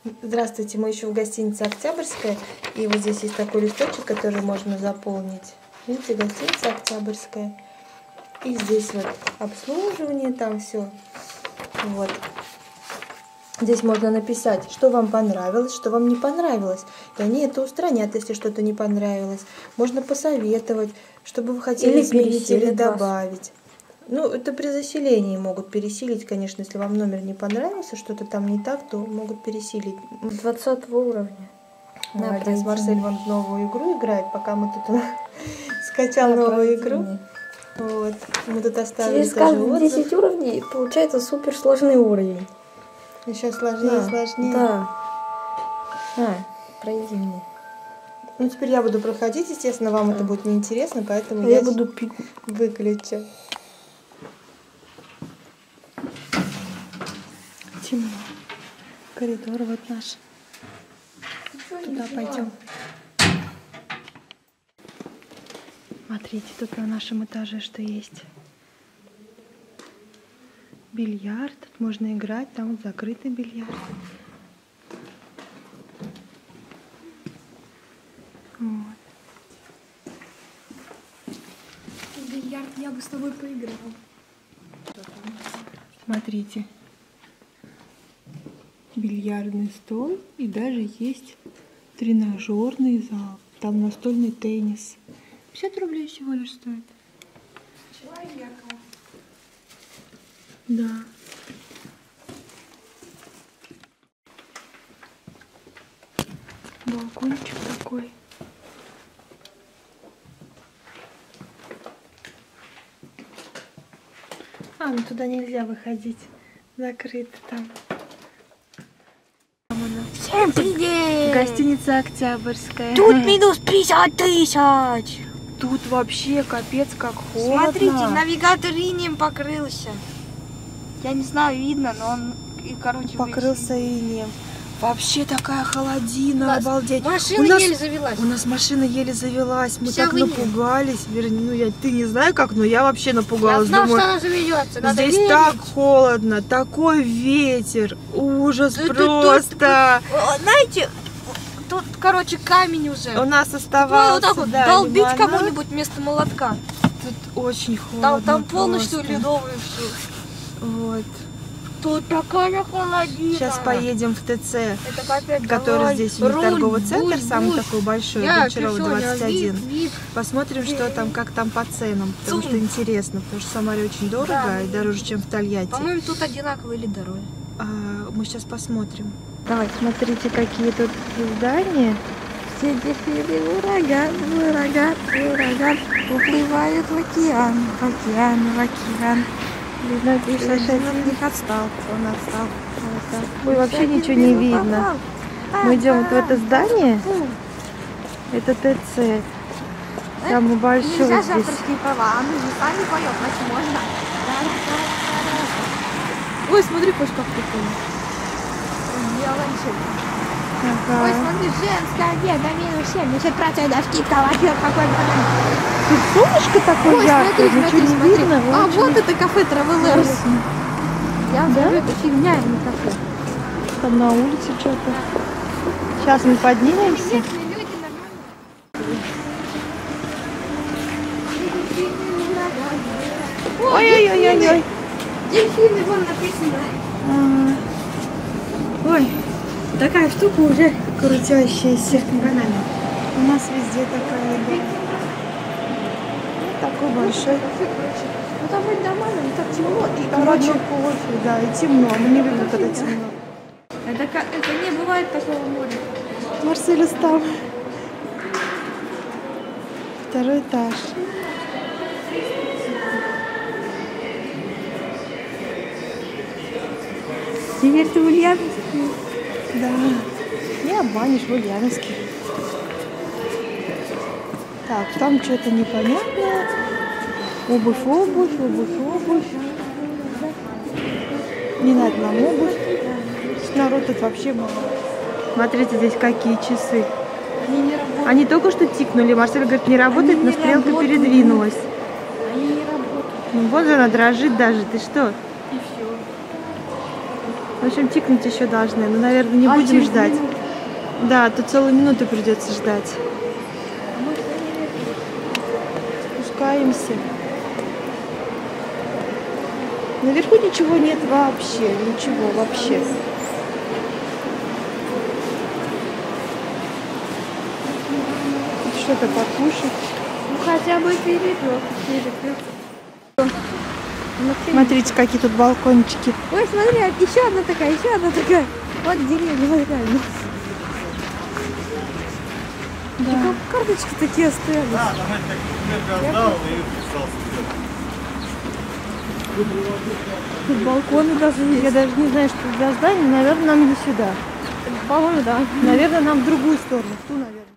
Здравствуйте, мы еще в гостинице Октябрьская. И вот здесь есть такой листочек, который можно заполнить. Видите, гостиница Октябрьская. И здесь вот обслуживание, там все. Вот. Здесь можно написать, что вам понравилось, что вам не понравилось. И они это устранят, если что-то не понравилось. Можно посоветовать, чтобы вы хотели изменить или добавить. Ну, это при заселении могут пересилить, конечно, если вам номер не понравился, что-то там не так, то могут пересилить. 20 уровня. Молодец, Марсель вон в новую игру играет, пока мы тут скачал новую игру. Вот. Мы тут оставили через каждые 10 уровней получается суперсложный уровень. Еще сложнее, сложнее. Да. Пройди мне. Ну, теперь я буду проходить, естественно, вам это будет неинтересно, поэтому я буду выключу. Темно. Коридор вот наш. Туда пойдем. Смотрите, тут на нашем этаже что есть. Бильярд. Тут можно играть. Там вот закрытый бильярд. Вот. Бильярд я бы с тобой поиграл. Смотрите. Бильярдный стол. И даже есть тренажерный зал. Там настольный теннис. 50 рублей всего лишь стоит. Человека. Да. Балкончик такой. Ну туда нельзя выходить. Закрыто там. Всем привет! Гостиница Октябрьская. Тут минус 50 тысяч. Тут вообще капец как холодно. Смотрите, навигатор инеем покрылся. Я не знаю, видно, но он, короче, покрылся инеем. Вообще такая холодина, обалдеть. Машина еле завелась. У нас машина еле завелась. Мы так напугались. Вернее, ты не знаю как, но я вообще напугалась. Я знала, думаю, что она заведется. Здесь так холодно, такой ветер. Ужас просто. Знаете, тут, короче, камень уже. У нас оставался, вот так вот долбить кому-нибудь вместо молотка. Тут очень холодно. Там полностью ледовое все. Вот. Тут такая холодина. Сейчас поедем в ТЦ, который здесь у них торговый центр, самый такой большой, Гончарова 21. Посмотрим, что там, как там по ценам, потому что интересно, потому что в Самаре очень дорого и дороже, чем в Тольятти. По-моему, тут одинаковые или дороже. Мы сейчас посмотрим. Давайте, смотрите, какие тут здания. Все дельфины в ураган, уплывают в океан, в океан. Видно, от них отстал, он отстал. Ой, вообще ничего не видно. Мы идем вот в это здание. Это ТЦ. Самый большой здесь. Нельзя авторские права, а мы же сами поем, значит можно. Ой, смотри, Кош, как прикольно. Ой, смотри, женская одежда, минус 70% скидка, вообще какой тут солнышко такое яркое, ничего не видно. А вот это кафе Travelers. Я говорю, это фигня, а не кафе. Там на улице что-то. Сейчас мы поднимемся. Ой-ой-ой-ой-ой. Дельфины, вон написано. Ой, такая штука уже крутящаяся. У нас везде такая. Такой большой. Ну там будет нормально, не так темно. И, короче, кофе, да, и темно. Мы не любим, когда темно. Это не бывает такого моря. Марсель устал. Второй этаж. Теперь ты в Ульяновске? Да. Не обманешь, в Ульяновске. Так, там что-то непонятное. Обувь. Не надо нам обувь. Народ тут вообще мало. Смотрите, здесь какие часы. Они только что тикнули. Марсель говорит, не работает, но стрелка передвинулась. Они не работают. Ну, вот она дрожит даже. Ты что? И все. В общем, тикнуть еще должны. Но, наверное, не будем ждать. Да, тут целую минуту придется ждать. Спускаемся. Наверху ничего нет вообще. Ничего вообще. Тут что-то покушать. Ну хотя бы перепёк. Смотрите, какие тут балкончики. Ой, смотри, еще одна такая, еще одна такая. Вот деревья, такая. Да. Карточки такие стоят. Да, она как документы отдал и писал себе. Тут балконы даже есть. Я даже не знаю, что для здания. Наверное, нам не сюда. По-моему, да. Наверное, нам в другую сторону. В ту, наверное.